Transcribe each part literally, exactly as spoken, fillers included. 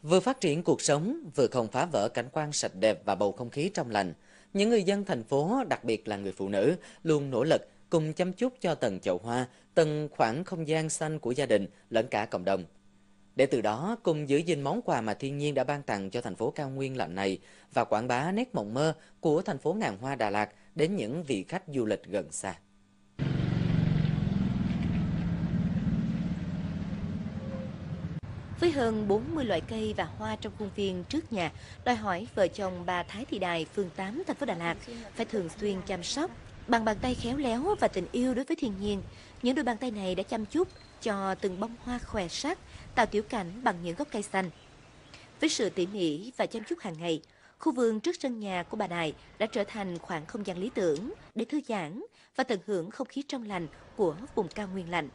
Vừa phát triển cuộc sống, vừa không phá vỡ cảnh quan sạch đẹp và bầu không khí trong lành. Những người dân thành phố, đặc biệt là người phụ nữ, luôn nỗ lực cùng chăm chút cho từng chậu hoa, từng khoảng không gian xanh của gia đình lẫn cả cộng đồng. Để từ đó cùng giữ gìn món quà mà thiên nhiên đã ban tặng cho thành phố cao nguyên lạnh này và quảng bá nét mộng mơ của thành phố ngàn hoa Đà Lạt đến những vị khách du lịch gần xa. Với hơn bốn mươi loại cây và hoa trong khuôn viên trước nhà, đòi hỏi vợ chồng bà Thái Thị Đài, phường tám, thành phố Đà Lạt phải thường xuyên chăm sóc. Bằng bàn tay khéo léo và tình yêu đối với thiên nhiên, những đôi bàn tay này đã chăm chút cho từng bông hoa khòe sắc, tạo tiểu cảnh bằng những gốc cây xanh. Với sự tỉ mỉ và chăm chút hàng ngày, khu vườn trước sân nhà của bà Đài đã trở thành khoảng không gian lý tưởng để thư giãn và tận hưởng không khí trong lành của vùng cao nguyên lạnh.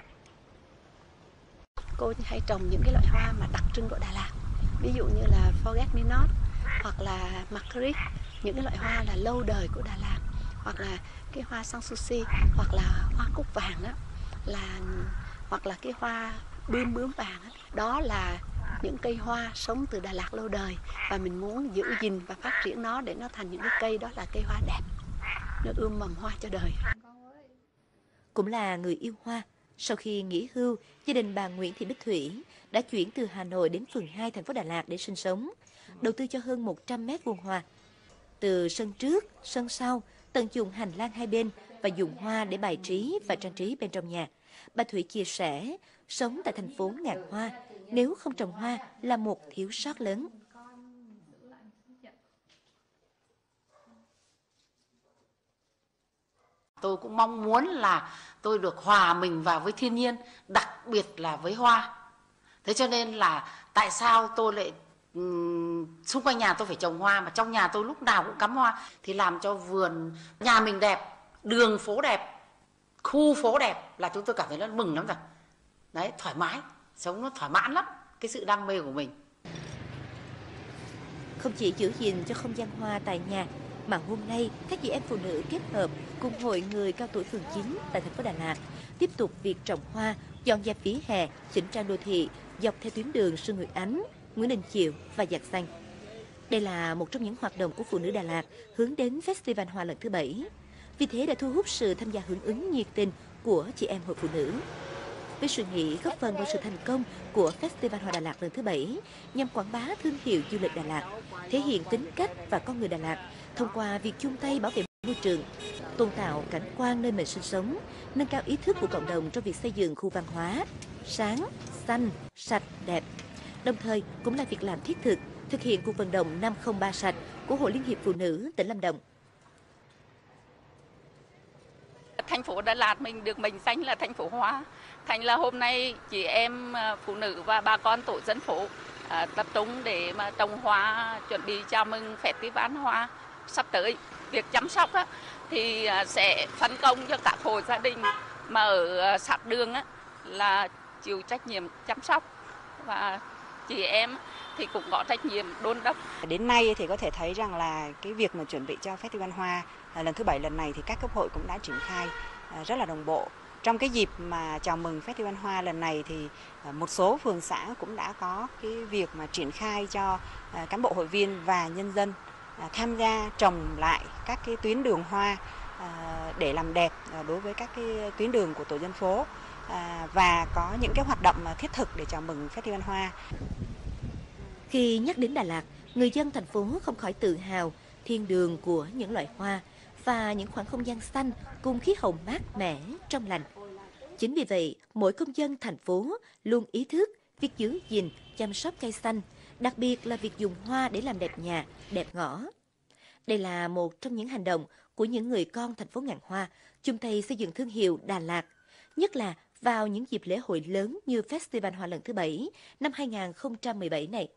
Cô hay trồng những cái loại hoa mà đặc trưng của Đà Lạt, ví dụ như là Forget Me Not hoặc là Marguerite, những cái loại hoa là lâu đời của Đà Lạt, hoặc là cái hoa Sanssouci, hoặc là hoa cúc vàng đó, là hoặc là cái hoa bướm bướm vàng đó. Đó là những cây hoa sống từ Đà Lạt lâu đời và mình muốn giữ gìn và phát triển nó để nó thành những cái cây đó là cây hoa đẹp, nó ươm mầm hoa cho đời. Cũng là người yêu hoa, sau khi nghỉ hưu, gia đình bà Nguyễn Thị Bích Thủy đã chuyển từ Hà Nội đến phường hai, thành phố Đà Lạt để sinh sống, đầu tư cho hơn một trăm mét vuông hoa. Từ sân trước, sân sau, tận dụng hành lang hai bên và dùng hoa để bài trí và trang trí bên trong nhà. Bà Thủy chia sẻ, sống tại thành phố ngàn hoa, nếu không trồng hoa là một thiếu sót lớn. Tôi cũng mong muốn là tôi được hòa mình vào với thiên nhiên, đặc biệt là với hoa. Thế cho nên là tại sao tôi lại um, xung quanh nhà tôi phải trồng hoa, mà trong nhà tôi lúc nào cũng cắm hoa, thì làm cho vườn nhà mình đẹp, đường phố đẹp, khu phố đẹp là chúng tôi cảm thấy nó mừng lắm rồi. Đấy, thoải mái, sống nó thỏa mãn lắm, cái sự đam mê của mình. Không chỉ giữ gìn cho không gian hoa tại nhà, mà hôm nay các chị em phụ nữ kết hợp cùng hội người cao tuổi phường chín tại thành phố Đà Lạt tiếp tục việc trồng hoa, dọn dẹp vỉa hè, chỉnh trang đô thị dọc theo tuyến đường Xuân Nguyệt Ánh, Nguyễn Đình Chiểu và Dạch Xanh. Đây là một trong những hoạt động của phụ nữ Đà Lạt hướng đến Festival Hoa lần thứ bảy. Vì thế đã thu hút sự tham gia hưởng ứng nhiệt tình của chị em hội phụ nữ. Với suy nghĩ góp phần vào sự thành công của Festival Hoa Đà Lạt lần thứ bảy nhằm quảng bá thương hiệu du lịch Đà Lạt, thể hiện tính cách và con người Đà Lạt thông qua việc chung tay bảo vệ môi trường, tôn tạo cảnh quan nơi mình sinh sống, nâng cao ý thức của cộng đồng trong việc xây dựng khu văn hóa sáng, xanh, sạch, đẹp. Đồng thời cũng là việc làm thiết thực thực hiện cuộc vận động năm không ba sạch của Hội Liên hiệp Phụ nữ tỉnh Lâm Đồng. Thành phố Đà Lạt mình được mệnh danh là thành phố hoa. Thành là hôm nay chị em phụ nữ và bà con tổ dân phố à, tập trung để mà trồng hoa, chuẩn bị chào mừng Festival Hoa sắp tới. Việc chăm sóc á, thì à, sẽ phân công cho các hộ gia đình mà ở à, sát đường á, là chịu trách nhiệm chăm sóc, và chị em thì cũng có trách nhiệm đôn đốc. Đến nay thì có thể thấy rằng là cái việc mà chuẩn bị cho Festival Hoa lần thứ bảy lần này thì các cấp hội cũng đã triển khai rất là đồng bộ. Trong cái dịp mà chào mừng Festival Hoa lần này thì một số phường xã cũng đã có cái việc mà triển khai cho cán bộ hội viên và nhân dân tham gia trồng lại các cái tuyến đường hoa để làm đẹp đối với các cái tuyến đường của tổ dân phố, và có những cái hoạt động thiết thực để chào mừng Festival Hoa. Khi nhắc đến Đà Lạt, người dân thành phố không khỏi tự hào thiên đường của những loại hoa và những khoảng không gian xanh cùng khí hậu mát mẻ, trong lành. Chính vì vậy, mỗi công dân thành phố luôn ý thức việc giữ gìn, chăm sóc cây xanh, đặc biệt là việc dùng hoa để làm đẹp nhà, đẹp ngõ. Đây là một trong những hành động của những người con thành phố ngàn hoa chung tay xây dựng thương hiệu Đà Lạt, nhất là vào những dịp lễ hội lớn như Festival Hoa lần thứ bảy năm hai không một bảy này.